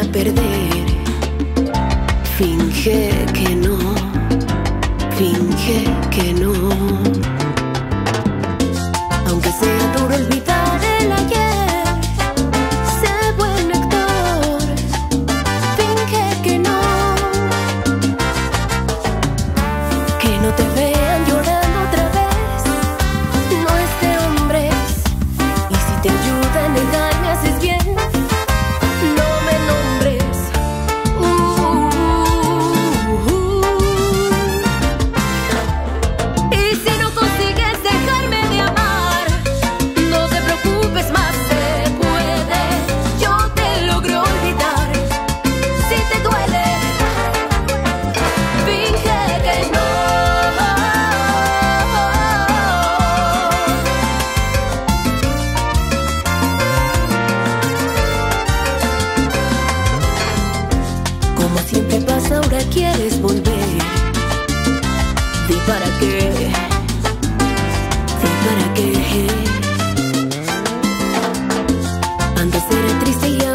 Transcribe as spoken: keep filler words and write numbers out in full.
perder. Finge que no, finge que no. Aunque sea duro olvidar el ayer, sé buen actor. Finge que no, que no te vean llorando otra vez. No es de hombres, y si te ayudan engañas es bien. No me nombres. uh, uh, uh. Y si no consigues dejarme de amar, no te preocupes más, se puede. Yo te logro olvidar. Si te duele, finge que no. Como siempre pasa, ahora quieres volver. Di para qué, di para qué. Antes era triste y